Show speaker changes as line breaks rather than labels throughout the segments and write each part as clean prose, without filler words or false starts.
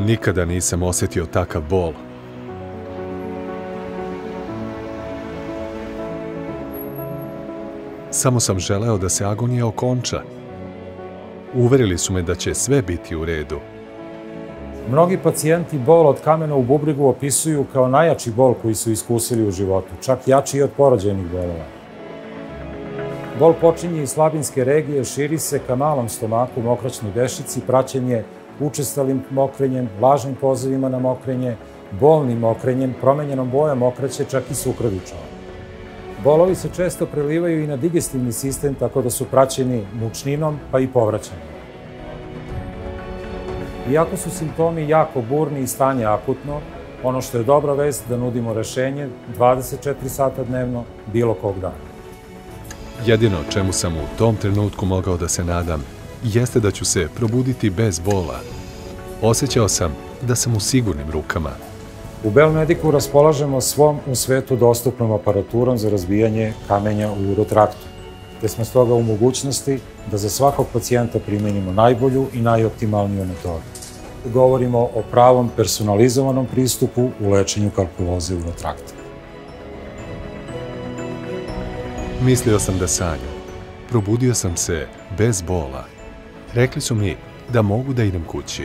Nikada nisam osjetio takav bol. Samo sam želeo da se agonija okonča. Uverili su me da će sve biti u redu.
Mnogi pacijenti bol od kamena u bubregu opisuju kao najjači bol koji su iskusili u životu, čak jači i od porođajnih bolova. Bol počinje iz slabinske regije, širi se ka malom stomaku, mokraćnoj vešici, praćen je učestalim mokrenjem, lažnim pozivima na mokrenje, bolnim mokrenjem, promenjenom bojom mokraće, čak i sukrvičom. Bolovi se često prelivaju i na digestivni sistem, tako da su praćeni mučninom pa i povraćanjem. Iako su simptomi jako burni i stanje akutno, ono što je dobra vest da nudimo rešenje 24 sata dnevno, bilo kog dana.
Jedino čemu sam u tom trenutku mogao da se nadam, jeste da ću se probuditi bez bola. Osjećao sam da sam u sigurnim rukama.
U Belmediku raspolažemo svom u svetu dostupnom aparaturom za razbijanje kamenja u urotraktu, te smo stoga u mogućnosti da za svakog pacijenta primenimo najbolju i najoptimalniju metodu. Govorimo o pravom personalizovanom pristupu u lečenju kalkuloze urotrakta.
Mislio sam da sanjam. Probudio sam se bez bola. Rekli su mi da mogu da idem kući.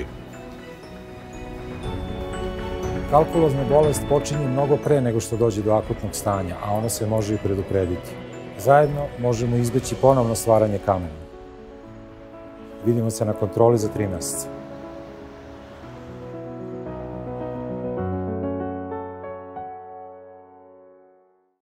Kalkulozna bolest počinje mnogo pre nego što dođe do akutnog stanja, a ono se može i preduprediti. Zajedno možemo izbeći ponovno stvaranje kamena. Vidimo se na kontroli za 3 meseca.